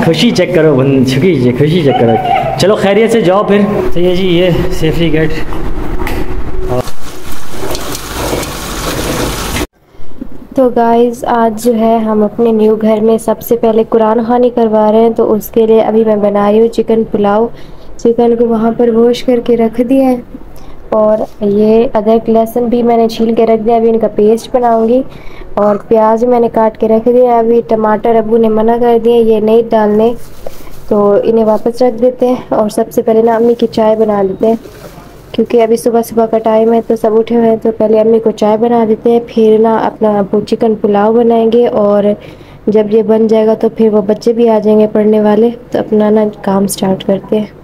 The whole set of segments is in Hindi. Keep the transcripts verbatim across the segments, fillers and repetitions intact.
खुशी चेक करो, खुशी खुशी चेक करो। चलो खैरियत से जाओ फिर। तो ये जी ये सेफ्टी गेट। तो गाइज़ आज जो है हम अपने न्यू घर में सबसे पहले कुरान ख़वानी करवा रहे हैं। तो उसके लिए अभी मैं बना रही हूँ चिकन पुलाव। चिकन को वहाँ पर वॉश करके रख दिया है और ये अदरक लहसुन भी मैंने छील के रख दिया। अभी इनका पेस्ट बनाऊंगी और प्याज मैंने काट के रख दिया। अभी टमाटर अब्बू ने मना कर दिए ये नहीं डालने, तो इन्हें वापस रख देते हैं। और सबसे पहले ना अम्मी की चाय बना लेते हैं, क्योंकि अभी सुबह सुबह का टाइम है तो सब उठे हुए हैं। तो पहले अम्मी को चाय बना देते हैं, फिर ना अपना वो चिकन पुलाव बनाएंगे। और जब ये बन जाएगा तो फिर वो बच्चे भी आ जाएंगे पढ़ने वाले, तो अपना ना काम स्टार्ट करते हैं।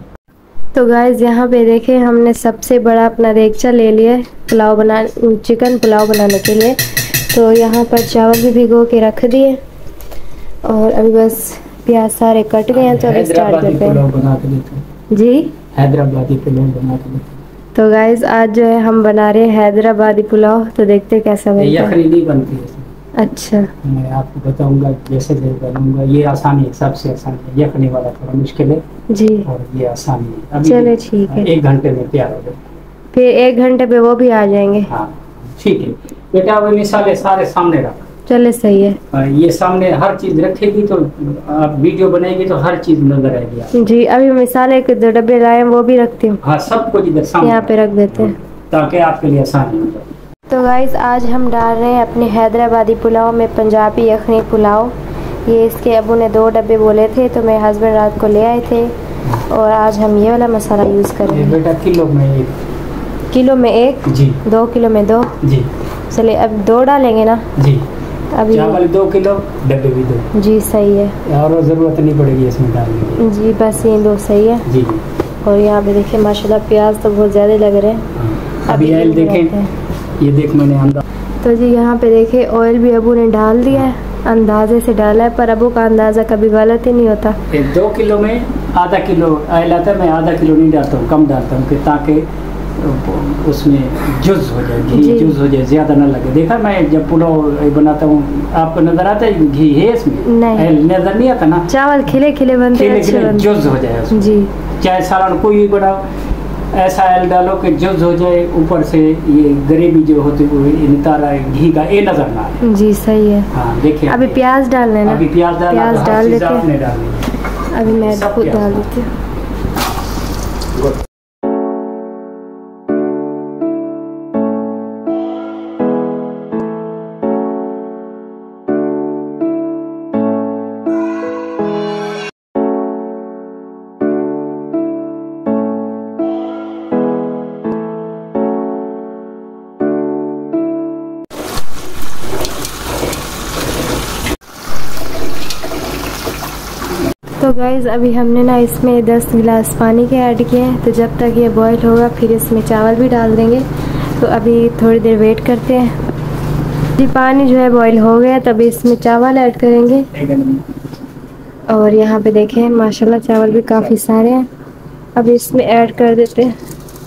तो गाइज़ यहाँ पे देखें हमने सबसे बड़ा अपना देगचा ले लिया है पुलाव बना चिकन पुलाव बनाने के लिए। तो यहाँ पर चावल भी भिगो के रख दिए और अभी बस प्याज सारे कट गए हैं तो अभी स्टार्ट करते हैं। जी हैदराबादी पुलाव बना के। तो गाइज़ आज जो है हम बना रहे हैं हैदराबादी पुलाव। तो देखते हैं कैसा बनता है। यखनी नहीं बनती है। अच्छा मैं आपको बताऊंगा जैसे बनाऊंगा। ये आसानी है, सबसे आसान है। यखनी वाला थोड़ा मुश्किल है जी और ये आसानी है। चले ठीक है, एक घंटे में तैयार हो जाए। फिर एक घंटे पे वो भी आ जाएंगे। हाँ ठीक है बेटा, वो मिसाले सारे सामने रख। चले सही है। ये सामने हर चीज रखेगी तो आप वीडियो बनाएगी तो हर चीज नजर आएगी जी। अभी मिसाले के दो डब्बे लाए हैं वो भी रखती हूँ। हाँ सब कुछ इधर सामने यहाँ पे रख देते हैं ताकि आपके लिए आसानी हो जाए। तो गाइज़ आज हम डाल रहे हैं अपने हैदराबादी पुलाव में पंजाबी यखनी पुलाव। ये इसके अबू ने दो डब्बे बोले थे तो मेरे हस्बैंड रात को ले आए थे और आज हम ये वाला मसाला यूज़ करेंगे। बेटा किलो में एक किलो में एक जी, दो किलो में दो जी। चलिए अब दो डालेंगे ना जी। अभी चावल दो किलो डब्बे भी दो जी सही है। और ज़रूरत नहीं पड़ेगी इसमें डालने की जी, बस ये दो सही है जी। और यहाँ पे देखिए माशाल्लाह प्याज तो बहुत ज़्यादा लग रहे हैं। अभी ऑयल देखें, ये देख मैंने अंदाज। तो जी यहाँ पे देखिए ऑयल भी अबू ने डाल दिया है, अंदाजे से डाला है, पर अबू का अंदाज़ा कभी गलत ही नहीं होता। दो किलो में आधा किलो ऑयल आता है, मैं आधा किलो नहीं डालता हूँ, कम डालता हूँ ताकि उसमें जुज़ हो जाए, घी जुज़ हो जाए, ज़्यादा ना लगे। देखा मैं जब पुलाव बनाता हूँ आपको नजर आता है घी है इसमें? नहीं नजर नहीं आता ना। चावल खिले खिले बनते हैं, खिले खिले जुज़ हो जाए उसमें। जी। चाहे सालन कोई भी बनाओ ऐसा ऑयल डालो कि जुज़ हो जाए, ऊपर से ये ग्रेवी जो होती है नितारा घी का ये नजर ना आए। जी सही है। हाँ देखिए अभी प्याज डालना है ना। अभी प्याज डाल प्याज डाल देते हैं। अभी मैं खुद डाल देती हूँ। तो गाइज़ अभी हमने ना इसमें दस गिलास पानी के ऐड किए हैं। तो जब तक ये बॉईल होगा फिर इसमें चावल भी डाल देंगे। तो अभी थोड़ी देर वेट करते हैं। जी पानी जो है बॉईल हो गया, तब इसमें चावल ऐड करेंगे। और यहाँ पे देखें माशाल्लाह चावल भी काफ़ी सारे हैं। अब इसमें ऐड कर देते हैं।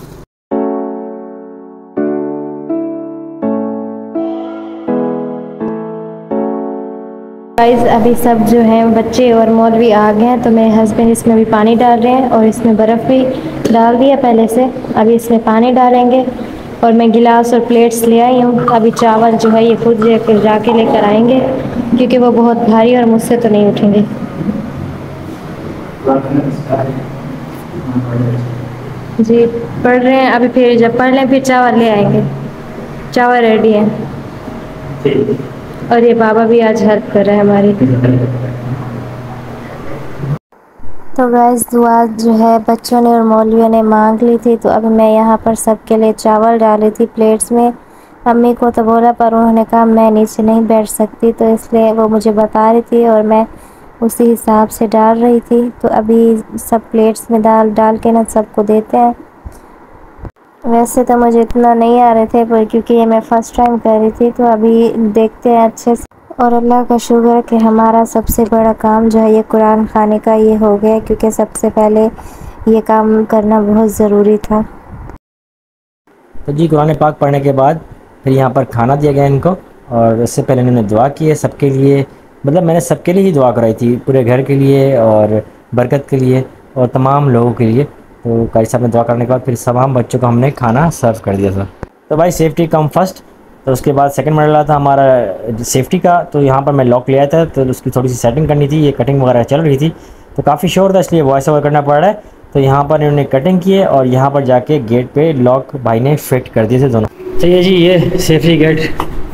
गाइस अभी सब जो है बच्चे और मौलवी आ गए हैं, तो मेरे हस्बैंड इसमें भी पानी डाल रहे हैं और इसमें बर्फ़ भी डाल दिया पहले से। अभी इसमें पानी डालेंगे और मैं गिलास और प्लेट्स ले आई हूँ। अभी चावल जो है ये खुद जाके लेकर आएंगे, क्योंकि वो बहुत भारी और मुझसे तो नहीं उठेंगे। जी पढ़ रहे हैं, अभी फिर जब पढ़ लें फिर चावल ले आएंगे। चावल रेडी है और ये बाबा भी आज हेल्प कर रहे हैं हमारी। तो गैस दुआ जो है बच्चों ने और मौलवियों ने मांग ली थी, तो अभी मैं यहाँ पर सबके लिए चावल डाली थी प्लेट्स में। अम्मी को तो बोला पर उन्होंने कहा मैं नीचे नहीं बैठ सकती, तो इसलिए वो मुझे बता रही थी और मैं उसी हिसाब से डाल रही थी। तो अभी सब प्लेट्स में दाल डाल के ना सबको देते हैं। वैसे तो मुझे इतना नहीं आ रहे थे, पर क्योंकि ये मैं फ़र्स्ट टाइम कर रही थी, तो अभी देखते हैं अच्छे से। और अल्लाह का शुक्र है कि हमारा सबसे बड़ा काम जो है ये कुरान खाने का ये हो गया, क्योंकि सबसे पहले ये काम करना बहुत ज़रूरी था। तो जी कुरान पाक पढ़ने के बाद फिर यहाँ पर खाना दिया गया इनको, और इससे पहले इन्होंने दुआ की है सबके लिए। मतलब मैंने सबके लिए ही दुआ कराई थी, पूरे घर के लिए और बरकत के लिए और तमाम लोगों के लिए। तो कारी साहब ने दुआ करने के बाद फिर तमाम बच्चों को हमने खाना सर्व कर दिया था। तो भाई सेफ़्टी कम फर्स्ट। तो उसके बाद सेकंड मरला था हमारा सेफ़्टी का। तो यहाँ पर मैं लॉक ले आया था, तो उसकी थोड़ी सी सेटिंग करनी थी, ये कटिंग वगैरह चल रही थी तो काफ़ी शोर था, इसलिए वॉइस ओवर करना पड़ रहा है। तो यहाँ पर इन्होंने कटिंग की है और यहाँ पर जाके गेट पे लॉक भाई ने फिट कर दिए थे दोनों। चलिए जी, ये सेफ्टी गेट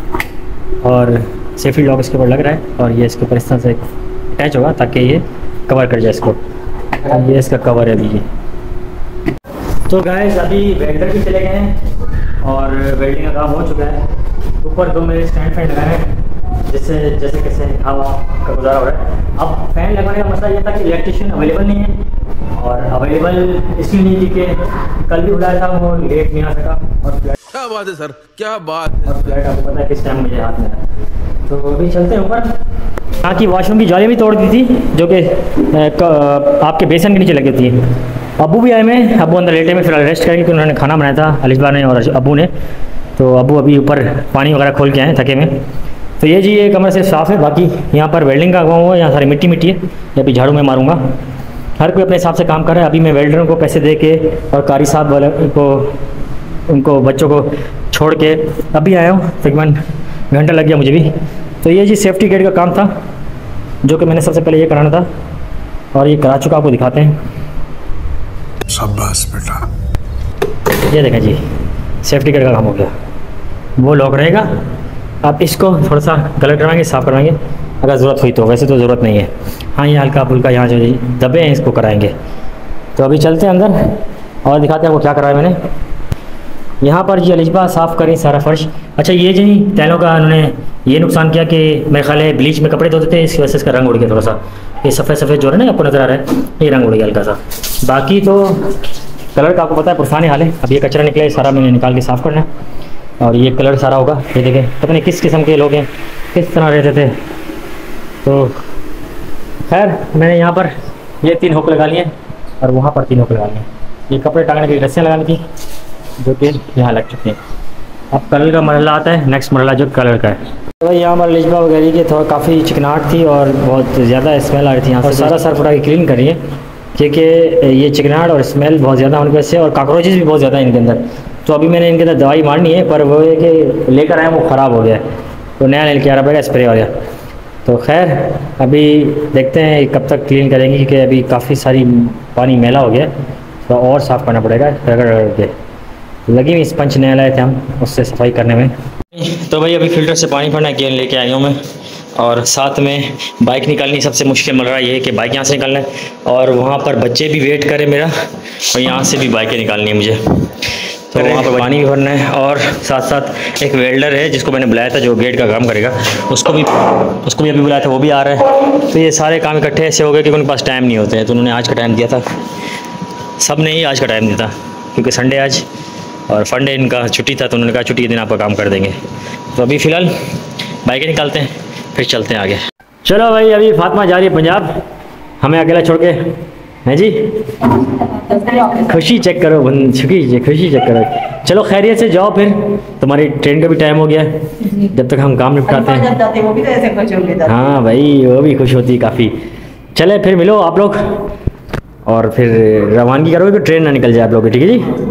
और सेफ्टी लॉक इसके ऊपर लग रहा है और ये इसके ऊपर इस तरह से अटैच होगा ताकि ये कवर कर जाए इसको। ये इसका कवर है अभी ये। तो गाइस अभी वेल्डर भी चले गए हैं और वेल्डिंग का काम हो चुका है। ऊपर दो मेरे स्टैंड फैन लगाए हैं जिससे जैसे कैसे हवा का गुजारा हो रहा है। अब फैन लगाने का मसला ये था कि इलेक्ट्रिशियन अवेलेबल नहीं है और अवेलेबल इसलिए नहीं थी कि कल भी बुलाया था, वो लेट नहीं आ सका। और फ्लैट क्या बात है सर, क्या बात है। और फ्लैट आपको पता है किस टाइम मुझे हाथ में है। तो अभी चलते हैं ऊपर। यहाँ की वॉशरूम की जाली भी तोड़ दी थी जो कि आपके बेसन के नीचे लगी थी। अबू भी आए में, अबू अंदर लेटे में फिलहाल रेस्ट करेंगे क्योंकि उन्होंने खाना बनाया था अलिशबा ने और अबू ने। तो अबू अभी ऊपर पानी वगैरह खोल के आए थके में। तो ये जी ये कमरा से साफ़ है, बाकी यहाँ पर वेल्डिंग का काम हुआ है, यहाँ सारी मिट्टी मिट्टी है, ये अभी झाड़ू में मारूंगा। हर कोई अपने हिसाब से काम कर रहा है। अभी मैं वेल्डरों को पैसे दे के और कारी साहब वाले को उनको बच्चों को छोड़ के अभी आया हूँ, तकरीबन घंटा लग गया मुझे भी। तो ये जी सेफ्टी गेट का काम था जो कि मैंने सबसे पहले ये कराना था और ये करा चुका, आपको दिखाते हैं। शाबाश बेटा। ये देखें जी, सेफ्टी गेट का काम हो गया, वो लॉक रहेगा। आप इसको थोड़ा सा कलर करवाएंगे, साफ़ करवाएंगे अगर ज़रूरत हुई तो, वैसे तो ज़रूरत नहीं है। हाँ, ये हल्का फुल्का यहाँ जो दबे हैं इसको कराएंगे। तो अभी चलते हैं अंदर और दिखाते हैं वो क्या कराया मैंने। यहाँ पर जी अलिशबा साफ़ करें सारा फर्श। अच्छा, ये जी टैलों का उन्होंने ये नुकसान किया कि मेरे ख्याल है ब्लीच में कपड़े धोते थे, इसकी वजह से इसका रंग उड़ गया थोड़ा सा। ये सफ़ेद सफ़ेद जो है ना आपको नज़र आ रहा है, ये रंग उड़ गया हल्का सा। बाकी तो कलर का आपको पता है पुराने हाल है। अब ये कचरा निकला है, सारा मैंने निकाल के साफ़ करना है और ये कलर सारा होगा। ये देखें, पता नहीं किस किस्म के लोग हैं, किस तरह रहते थे। तो खैर मैंने यहाँ पर ये तीन हुक लगा लिए और वहाँ पर तीन हुक लगा लिए। ये कपड़े टांगने की रस्सियाँ लगानी थी जो कि यहाँ लग चुकी हैं। अब कलर का मरहला आता है, नेक्स्ट मरहला जो कलर का है। तो यहाँ पर लिजबा वगैरह की थोड़ा काफ़ी चिकनाहट थी और बहुत ज़्यादा स्मेल आ रही थी यहाँ से। सारा सर फुटा के क्लीन कर रही है क्योंकि ये चिकनाहट और स्मेल बहुत ज़्यादा होने की वजह से और काकरोचेस भी बहुत ज़्यादा है इनके अंदर। तो अभी मैंने इनके अंदर दवाई मारनी है, पर वो है कि लेकर आए वो ख़राब हो गया है, तो नया लेके आ रहा पड़ेगा स्प्रे वाला। तो खैर अभी देखते हैं कब तक क्लीन करेंगे क्योंकि अभी काफ़ी सारी पानी मैला हो गया, तो और साफ़ करना पड़ेगा रगड़ रगड़ के। लगी हुई स्पंज नया लाए थे हम, उससे सफाई करने में। तो भाई अभी फ़िल्टर से पानी भरना गेन लेके आई हूँ मैं, और साथ में बाइक निकालनी सबसे मुश्किल मर रहा है ये कि बाइक यहाँ से निकालना है और वहाँ पर बच्चे भी वेट करें मेरा, और यहाँ से भी बाइकें निकालनी है मुझे। तो वहाँ पर पानी भी भरना है और साथ साथ एक वेल्डर है जिसको मैंने बुलाया था जो गेट का काम करेगा, उसको भी उसको भी अभी बुलाया था, वो भी आ रहा है। तो ये सारे काम इकट्ठे ऐसे हो गए कि उनके पास टाइम नहीं होते हैं, तो उन्होंने आज का टाइम दिया था। सब ने ही आज का टाइम दिया था क्योंकि संडे आज और फंडे इनका छुट्टी था, तो उन्होंने कहा छुट्टी के दिन आपका काम कर देंगे। तो अभी फ़िलहाल बाइकें निकालते हैं फिर चलते हैं आगे। चलो भाई, अभी फातिमा जा रही है पंजाब हमें अकेला छोड़ के, हैं जी। खुशी चेक करो, खुशी खुशी चेक करो। चलो खैरियत से जाओ, फिर तुम्हारी ट्रेन का भी टाइम हो गया, जब तक हम काम निपटाते हैं। वो भी तो ऐसे खुश होंगे। हाँ भाई, वो भी खुश होती है काफ़ी। चले फिर मिलो आप लोग और फिर रवानगी करोगे कि ट्रेन ना निकल जाए आप लोग, ठीक है जी।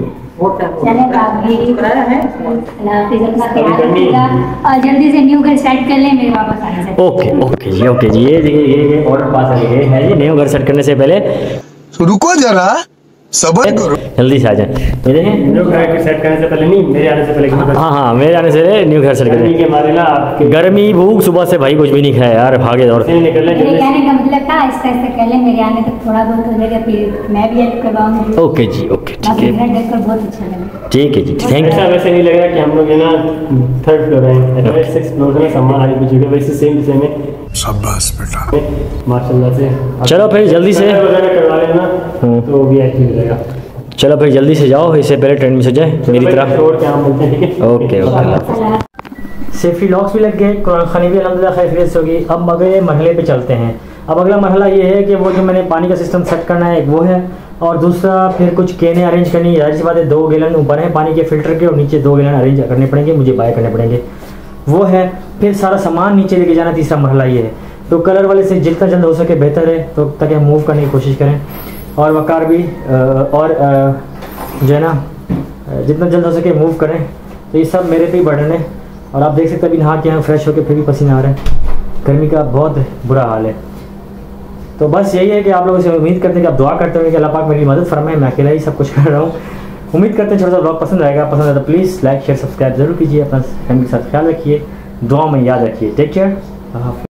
और जल्दी से न्यू घर सेट कर लें मेरे वापस आने से। ओके ओके जी, ओके जी। ये देखिए ये ऑर्डर पास आ गया है जी। न्यू घर सेट करने से पहले रुको जरा, सब्र करो, जल्दी से आ जाए। ये देखिए न्यू घर सेट करने से पहले नहीं, मेरे आने से पहले। हाँ हाँ, मेरे आने से न्यू घर सेट करें। गर्मी भूख सुबह से भाई कुछ भी नहीं खाया यार, भागे दौड़ मेरे कहने का मतलब था ऐसा ऐसा कर ले, मेरे आने तक थोड़ा बहुत हो जाएगा, फिर मैं भी हेल्प करवाऊंगी। ओके जी, ओके ठीक है, देखकर बहुत अच्छा लगा। ठीक है जी, थैंक यू। वैसे नहीं लग रहा कि हम लोग है ना थर्ड फ्लोर है, सिक्स फ्लोर है, सामान आगे पीछे वैसे सेम सेम है। शाबाश बेटा, माशाल्लाह से। चलो फिर जल्दी से करवा लेना तो भी अच्छी हो जाएगा। चलो फिर जल्दी से जाओ, इससे पहले ट्रेन मिस हो जाए मेरी तरफ। Okay okay. सेफ्टी लॉक्स भी लग गए, कुरान खानी भी अल्हम्दुलिल्लाह खैरियत से होगी। अब अगले मरहले पे चलते हैं। अब अगला मरहला ये है कि वो जो मैंने पानी का सिस्टम सेट करना है, एक वो है, और दूसरा फिर कुछ केने अरेंज करनी है। जाहिर सी बात है, दो गैलन ऊपर हैं पानी के फिल्टर के और नीचे दो गैलन अरेंज करने पड़ेंगे, मुझे बाय करने पड़ेंगे, वो है। फिर सारा सामान नीचे लेके जाना, तीसरा मरहला ये है। तो कलर वाले से जितना जल्द हो सके बेहतर है, तो ताकि हम मूव करने की कोशिश करें। और वकार भी और जो है ना जितना जल्द हो सके मूव करें। तो ये सब मेरे पे ही बर्डन है। और आप देख सकते हैं अभी नहा के यहाँ फ्रेश होकर फिर भी पसीना आ रहा है, गर्मी का बहुत बुरा हाल है। तो बस यही है कि आप लोगों से उम्मीद करते हैं कि आप दुआ करते होंगे कि अल्लाह पाक मेरी मदद फरमाए, मैं अकेला ही सब कुछ कर रहा हूँ। उम्मीद करते हैं छोटा सा ब्लॉग पसंद आएगा। पसंद आए तो प्लीज़ लाइक शेयर सब्सक्राइब जरूर कीजिए। अपना फैमिली के साथ ख्याल रखिए, दुआ में याद रखिए। Take care.